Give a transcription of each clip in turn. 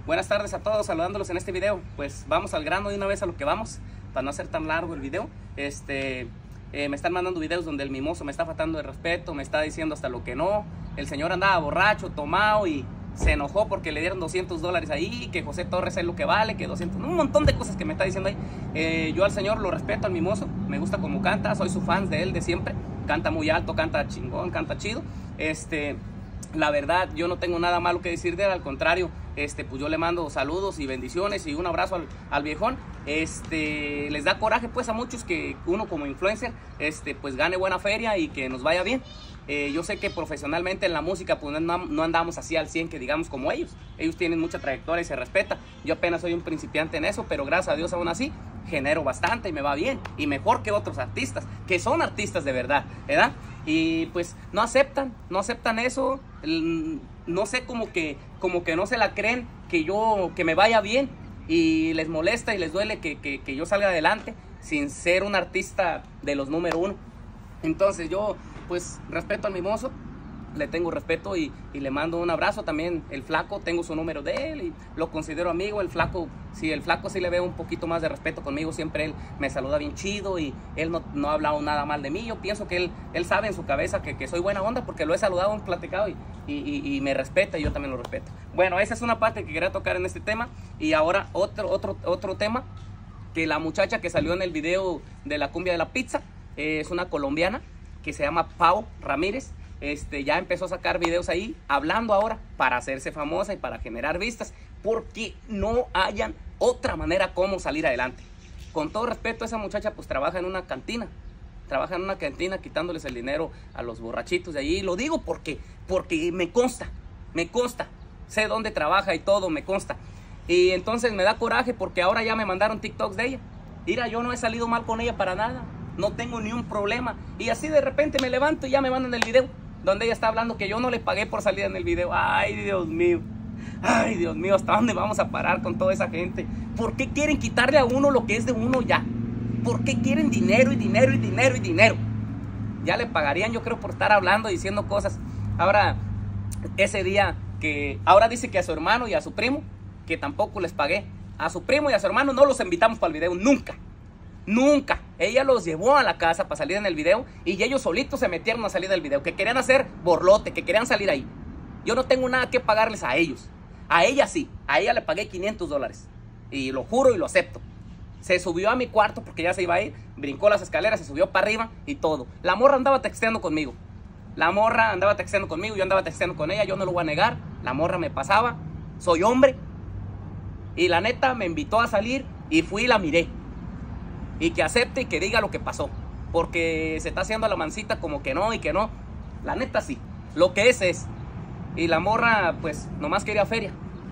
Buenas tardes a todos, saludándolos en este video. Pues vamos al grano de una vez a lo que vamos, para no hacer tan largo el video. Me están mandando videos donde el mimoso me está faltando de respeto, me está diciendo hasta lo que no. El señor andaba borracho, tomado y se enojó porque le dieron $200 ahí, que José Torres es lo que vale, que 200, un montón de cosas que me está diciendo ahí. Yo al señor lo respeto, al mimoso, me gusta como canta, soy su fan de él de siempre. Canta muy alto, canta chingón, canta chido. La verdad, yo no tengo nada malo que decir de él, al contrario, pues yo le mando saludos y bendiciones y un abrazo al viejón. Les da coraje pues a muchos que uno como influencer, pues gane buena feria y que nos vaya bien. Yo sé que profesionalmente en la música pues no andamos así al 100 que digamos como ellos. Ellos tienen mucha trayectoria y se respeta. Yo apenas soy un principiante en eso, pero gracias a Dios aún así genero bastante y me va bien. Y mejor que otros artistas, que son artistas de verdad, ¿verdad? Y pues no aceptan eso. No sé, como que no se la creen que me vaya bien. Y les molesta y les duele que yo salga adelante sin ser un artista de los número uno. Entonces yo pues respeto al mimoso, le tengo respeto y le mando un abrazo. También el flaco, tengo su número de él y lo considero amigo. El flaco sí le veo un poquito más de respeto conmigo, siempre él me saluda bien chido y él no ha hablado nada mal de mí. Yo pienso que él sabe en su cabeza que soy buena onda porque lo he saludado, hemos platicado y me respeta y yo también lo respeto. Bueno, esa es una parte que quería tocar en este tema. Y ahora otro tema, que la muchacha que salió en el video de la cumbia de la pizza es una colombiana que se llama Pau Ramírez. Ya empezó a sacar videos ahí hablando ahora para hacerse famosa y para generar vistas, porque no hayan otra manera como salir adelante. Con todo respeto, esa muchacha pues trabaja en una cantina quitándoles el dinero a los borrachitos de allí. Lo digo porque me consta, sé dónde trabaja y todo, me consta. Y entonces me da coraje porque ahora ya me mandaron TikToks de ella. Mira, yo no he salido mal con ella para nada, no tengo ni un problema. Y así de repente me levanto y ya me mandan el video donde ella está hablando que yo no le pagué por salir en el video. Ay, Dios mío, ¿hasta dónde vamos a parar con toda esa gente? ¿Por qué quieren quitarle a uno lo que es de uno ya? ¿Por qué quieren dinero y dinero y dinero y dinero? Ya le pagarían, yo creo, por estar hablando, diciendo cosas. Ahora, ese día ahora dice que a su hermano y a su primo, que tampoco les pagué. A su primo y a su hermano no los invitamos para el video, nunca. Ella los llevó a la casa para salir en el video y ellos solitos se metieron a salir del video, que querían hacer borlote, que querían salir ahí. Yo no tengo nada que pagarles a ellos. A ella sí, a ella le pagué $500 y lo juro y lo acepto. Se subió a mi cuarto porque ya se iba a ir, brincó las escaleras, se subió para arriba y todo. La morra andaba texteando conmigo. Yo andaba texteando con ella, yo no lo voy a negar. La morra me pasaba, soy hombre. Y la neta me invitó a salir y fui y la miré. Y que acepte y que diga lo que pasó, porque se está haciendo la mancita como que no y que no. La neta sí, lo que es. Y la morra pues nomás quería feria.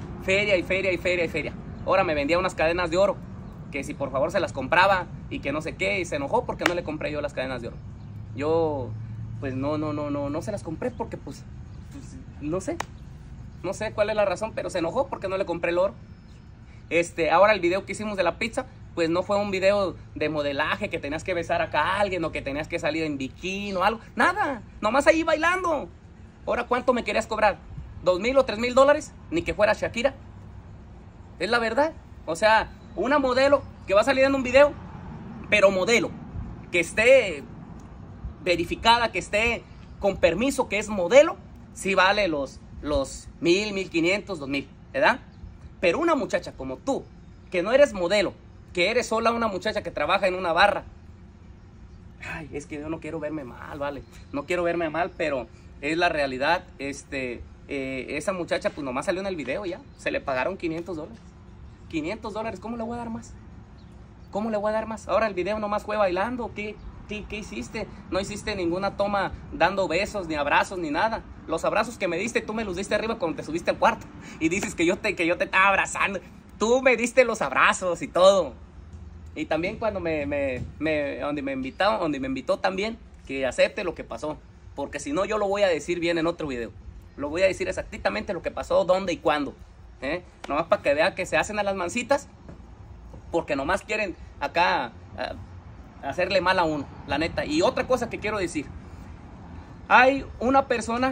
Ahora me vendía unas cadenas de oro, que si por favor se las compraba y que no sé qué, y se enojó porque no le compré yo las cadenas de oro. Yo pues no se las compré porque pues no sé cuál es la razón, pero se enojó porque no le compré el oro. Ahora el video que hicimos de la pizza, pues no fue un video de modelaje que tenías que besar acá a alguien o que tenías que salir en bikini o algo, nada, nomás ahí bailando. Ahora, ¿cuánto me querías cobrar? ¿$2,000 o $3,000? Ni que fuera Shakira. Es la verdad. O sea, una modelo que va a salir en un video, pero modelo, que esté verificada, que esté con permiso, que es modelo, sí vale los 1,000, 1,500, 2,000, ¿verdad? Pero una muchacha como tú, que no eres modelo, que eres sola una muchacha que trabaja en una barra. Ay, es que yo no quiero verme mal, ¿vale? No quiero verme mal, pero es la realidad. Esa muchacha pues nomás salió en el video ya. Se le pagaron $500. $500, ¿cómo le voy a dar más? ¿Cómo le voy a dar más? Ahora el video nomás fue bailando. ¿Qué hiciste? No hiciste ninguna toma dando besos, ni abrazos, ni nada. Los abrazos que me diste, tú me los diste arriba cuando te subiste al cuarto. Y dices que yo te estaba abrazando. Tú me diste los abrazos y todo. Y también cuando donde me invitó también, que acepte lo que pasó. Porque si no, yo lo voy a decir bien en otro video. Lo voy a decir exactamente lo que pasó, dónde y cuándo. Nomás para que vean que se hacen a las mancitas. Porque nomás quieren acá hacerle mal a uno, la neta. Y otra cosa que quiero decir. Hay una persona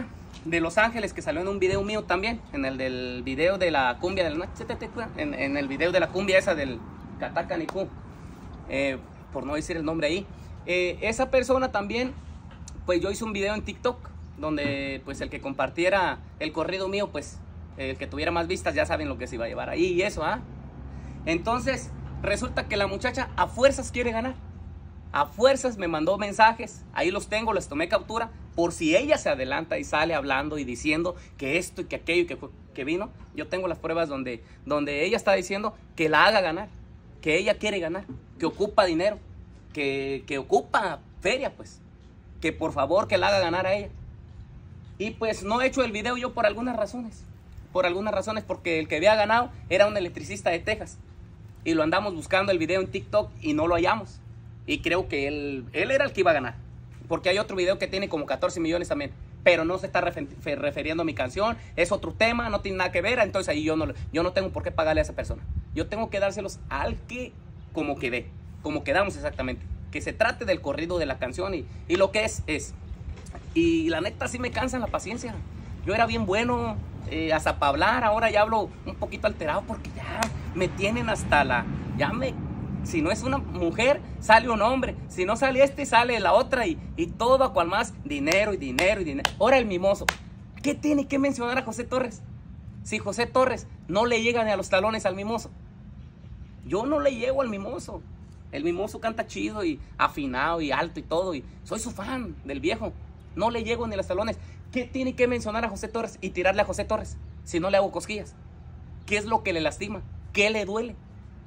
de Los Ángeles, que salió en un video mío también, en el del video de la cumbia del en el video de la cumbia esa del Catacanicú, por no decir el nombre ahí. Esa persona también, pues yo hice un video en TikTok donde pues el que compartiera el corrido mío, pues el que tuviera más vistas, ya saben lo que se iba a llevar ahí y eso, Entonces resulta que la muchacha a fuerzas quiere ganar. A fuerzas me mandó mensajes, ahí los tengo, les tomé captura, por si ella se adelanta y sale hablando y diciendo que esto y que aquello y que vino. Yo tengo las pruebas donde ella está diciendo que la haga ganar, que ella quiere ganar, que ocupa dinero, que ocupa feria, pues, que por favor que la haga ganar a ella. Y pues no he hecho el video yo por algunas razones, porque el que había ganado era un electricista de Texas y lo andamos buscando el video en TikTok y no lo hallamos. Y creo que él era el que iba a ganar. Porque hay otro video que tiene como 14 millones también. Pero no se está refiriendo a mi canción. Es otro tema, no tiene nada que ver. Entonces ahí yo no tengo por qué pagarle a esa persona. Yo tengo que dárselos al que como quedé. Como quedamos exactamente. Que se trate del corrido de la canción y lo que es. Y la neta sí me cansa la paciencia. Yo era bien bueno hasta para hablar. Ahora ya hablo un poquito alterado porque ya me tienen hasta la... Si no es una mujer, sale un hombre. Si no sale este, sale la otra. Y todo a cual más, dinero y dinero y dinero. Ahora el mimoso. ¿Qué tiene que mencionar a José Torres? Si José Torres no le llega ni a los talones al mimoso. Yo no le llego al mimoso. El mimoso canta chido y afinado y alto y todo. Y soy su fan del viejo. No le llego ni a los talones. ¿Qué tiene que mencionar a José Torres y tirarle a José Torres si no le hago cosquillas? ¿Qué es lo que le lastima? ¿Qué le duele?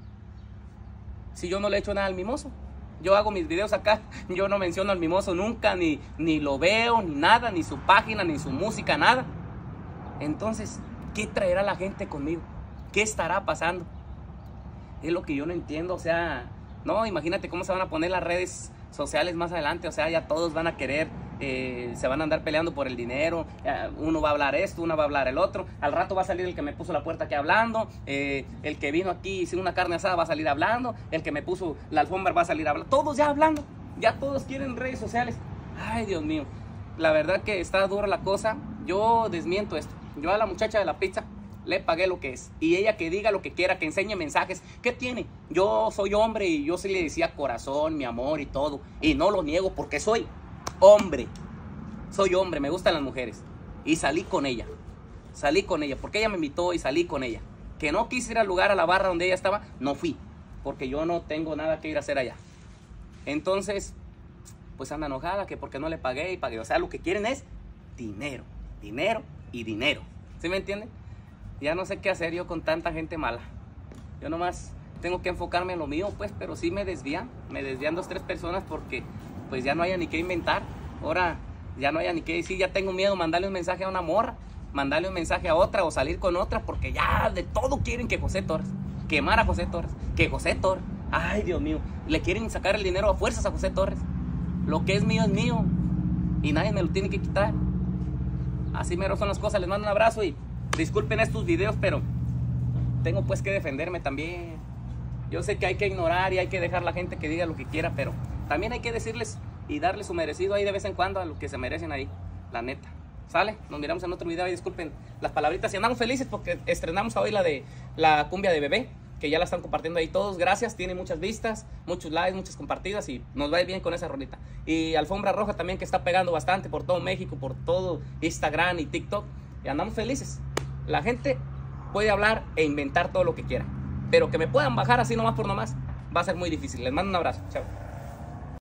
Si yo no le echo nada al mimoso. Yo hago mis videos acá, yo no menciono al mimoso nunca, ni lo veo, ni nada, ni su página, ni su música, nada. Entonces, ¿qué traerá la gente conmigo? ¿Qué estará pasando? Es lo que yo no entiendo, o sea, no, imagínate cómo se van a poner las redes sociales más adelante, o sea, ya todos van a querer, se van a andar peleando por el dinero, uno va a hablar esto, uno va a hablar el otro, al rato va a salir el que me puso la puerta aquí hablando, el que vino aquí sin una carne asada va a salir hablando, el que me puso la alfombra va a salir hablando, todos ya hablando, ya todos quieren redes sociales. Ay, Dios mío, la verdad que está dura la cosa. Yo desmiento esto. Yo a la muchacha de la pizza le pagué lo que es, y ella que diga lo que quiera, que enseñe mensajes. ¿Qué tiene? Yo soy hombre y yo sí le decía corazón, mi amor y todo, y no lo niego porque soy hombre, me gustan las mujeres, y salí con ella porque ella me invitó y salí con ella. Que no quise ir al lugar, a la barra donde ella estaba, no fui, porque yo no tengo nada que ir a hacer allá. Entonces, pues anda enojada que porque no le pagué y pagué. O sea, lo que quieren es dinero, dinero y dinero. ¿Sí me entienden? Ya no sé qué hacer yo con tanta gente mala. Yo nomás tengo que enfocarme en lo mío, pues, pero sí me desvían 2, 3 personas porque pues ya no haya ni qué inventar. Ahora ya no haya ni qué decir, ya tengo miedo mandarle un mensaje a una morra, mandarle un mensaje a otra o salir con otra, porque ya de todo quieren que José Torres, quemar a José Torres, que José Torres, ay Dios mío, le quieren sacar el dinero a fuerzas a José Torres. Lo que es mío y nadie me lo tiene que quitar. Así mero son las cosas. Les mando un abrazo y disculpen estos videos, pero tengo pues que defenderme también. Yo sé que hay que ignorar y hay que dejar a la gente que diga lo que quiera, pero también hay que decirles y darles su merecido ahí de vez en cuando a lo que se merecen ahí, la neta. ¿Sale? Nos miramos en otro video y disculpen las palabritas. Y andamos felices porque estrenamos hoy la de la cumbia de Bebé, que ya la están compartiendo ahí todos. Gracias, tiene muchas vistas, muchos likes, muchas compartidas y nos va a ir bien con esa rolita. Y Alfombra Roja también, que está pegando bastante por todo México, por todo Instagram y TikTok. Y andamos felices. La gente puede hablar e inventar todo lo que quiera, pero que me puedan bajar así nomás por nomás va a ser muy difícil. Les mando un abrazo. Chao.